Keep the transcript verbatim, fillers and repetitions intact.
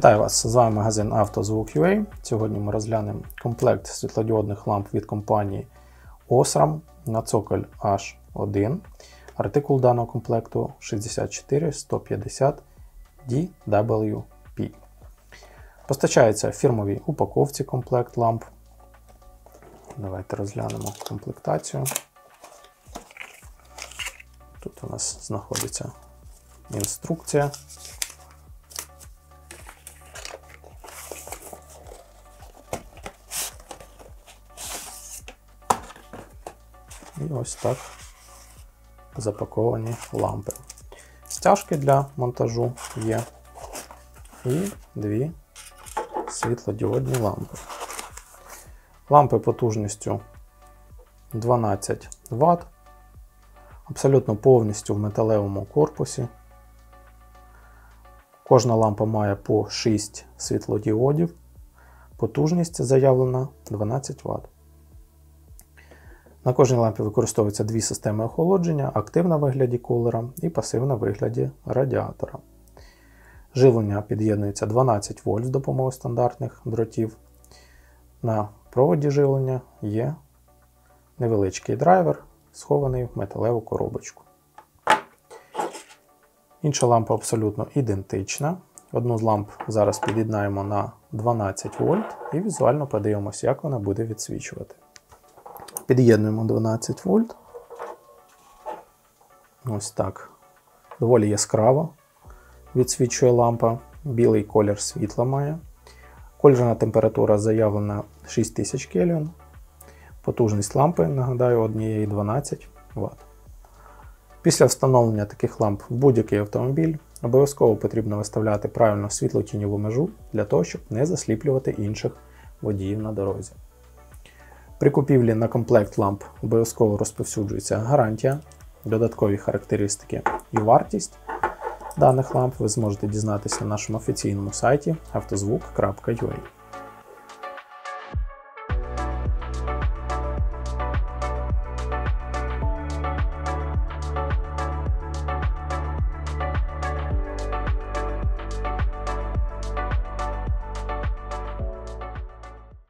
Вітаю вас! З вами магазин «Автозвук.ua». Сьогодні ми розглянемо комплект світлодіодних ламп від компанії Osram на цоколь ейч один. Артикул даного комплекту шістдесят чотири сто п'ятдесят ді дабл ю пі. Постачається в фірмовій упаковці комплект ламп. Давайте розглянемо комплектацію. Тут у нас знаходиться інструкція. І ось так запаковані лампи. Стяжки для монтажу є і дві світлодіодні лампи. Лампи потужністю дванадцять ватт, абсолютно повністю в металевому корпусі. Кожна лампа має по шість світлодіодів, потужність заявлена дванадцять ватт. На кожній лампі використовуються дві системи охолодження: активна в вигляді кулера і пасивна в вигляді радіатора. Живлення під'єднується дванадцять вольт з допомогою стандартних дротів. На проводі живлення є невеличкий драйвер, схований в металеву коробочку. Інша лампа абсолютно ідентична. Одну з ламп зараз під'єднаємо на дванадцять вольт і візуально подивимося, як вона буде відсвічувати. Під'єднуємо дванадцять вольт. Ось так. Доволі яскраво відсвічує лампа. Білий колір світла має. Кольорна температура заявлена шість тисяч кельвін. Потужність лампи, нагадаю, однієї дванадцять ватт. Після встановлення таких ламп в будь-який автомобіль обов'язково потрібно виставляти правильно світло-тіньову межу для того, щоб не засліплювати інших водіїв на дорозі. При купівлі на комплект ламп обов'язково розповсюджується гарантія, додаткові характеристики і вартість даних ламп ви зможете дізнатися на нашому офіційному сайті автозвук крапка ю а.